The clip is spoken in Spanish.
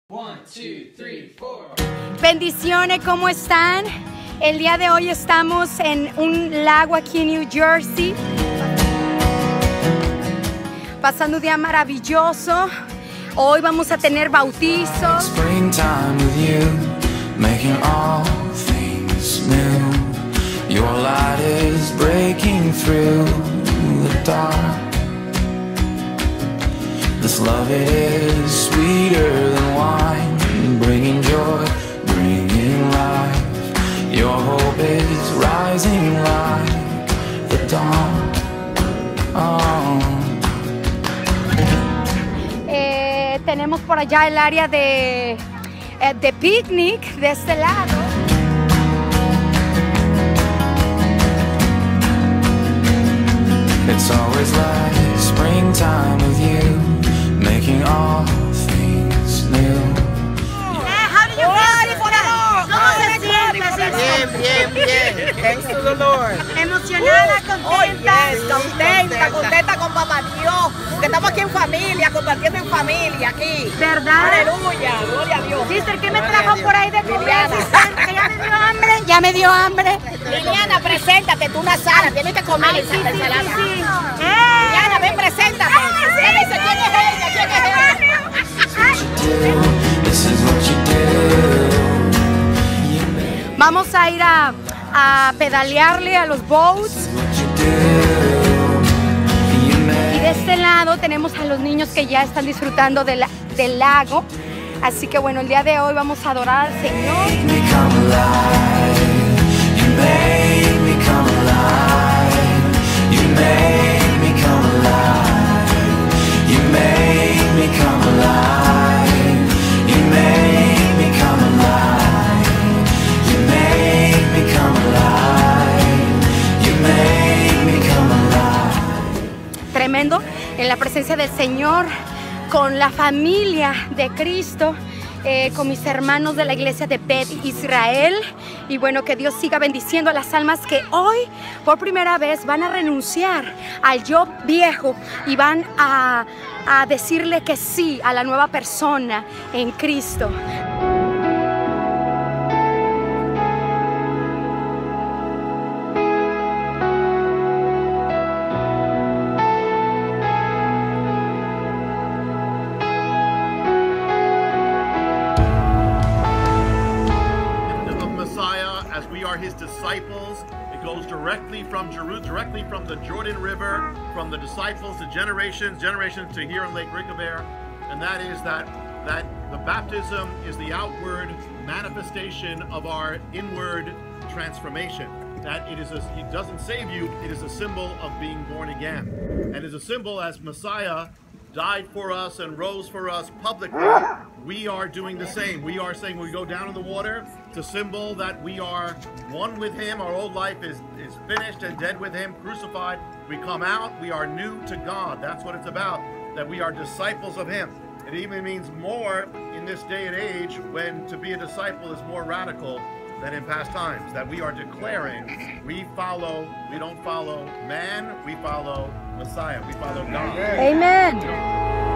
1, 2, 3, 4. Bendiciones, ¿cómo están? El día de hoy estamos en un lago aquí en New Jersey, pasando un día maravilloso. Hoy vamos a tener bautizos. Springtime with you, making all things new. Your light is breaking through the dark. This love, it is sweeter than wine, bringing joy, bringing life. Your hope is rising like the dawn. Tenemos por allá el área de picnic de este lado. It's always like springtime with you, making all things new. How do you feel? ¿Cómo se siente? Bien. Thanks to the Lord. Emocionada, contenta. Contenta con Papá Dios. Que estamos aquí en familia, compartiendo en familia aquí. ¿Verdad? Aleluya, gloria a Dios. Sister, ¿qué me trajo por ahí de comer? Liliana. Sister? Que ya me dio hambre. Liliana, preséntate, tú una sala, tienes que comer Ay, esa sí. ensalada. ¡Eh! Liliana, ven, preséntate. ¿Quién dice quién es ella? ¿Quién es ella? This is what you do. Vamos a ir a pedalearle a los boats. What you do. You Y make de este lado tenemos a los niños que ya están disfrutando del lago. Así que bueno, el día de hoy vamos a adorar al Señor. me come alive. You make me come alive. You make me come alive. You make me come alive. You make me come alive. You make me come alive. You make me come alive. Tremendo en la presencia del Señor, con la familia de Cristo, con mis hermanos de la iglesia de Beth Israel. Y bueno, que Dios siga bendiciendo a las almas que hoy por primera vez van a renunciar al yo viejo y van a decirle que sí a la nueva persona en Cristo. Of Messiah, as we are his disciples, it goes directly from Jerusalem, directly from the Jordan River, from the disciples to generations to here in Lake Rickabair, and that is that the baptism is the outward manifestation of our inward transformation. That it doesn't save you, it is a symbol of being born again, and is a symbol as Messiah died for us and rose for us publicly. We are doing the same. We are saying when we go down in the water, it's a symbol that we are one with him. Our old life is finished and dead with him, crucified. We come out, we are new to God. That's what it's about, that we are disciples of him. It even means more in this day and age when to be a disciple is more radical than in past times, that we are declaring we don't follow man, we follow Messiah, we follow God. Amen.